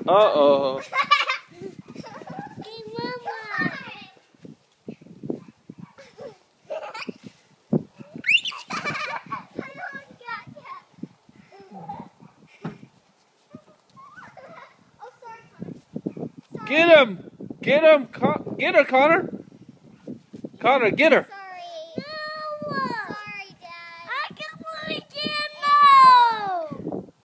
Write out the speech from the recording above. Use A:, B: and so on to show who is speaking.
A: Uh-oh.
B: Hey, Mama.
A: Get him! Get him! Get her, Connor! Connor, get her!